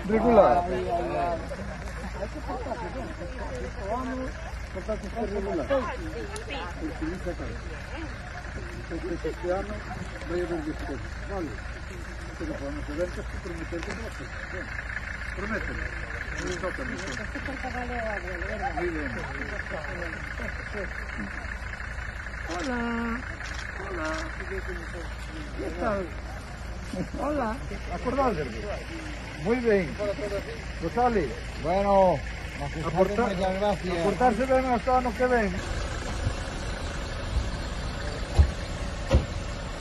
regular. Hola. Hola. ¿Qué tal? Hola. Acordate. Muy bien. Rosali. Bueno, A portarse bem hasta ano que vem.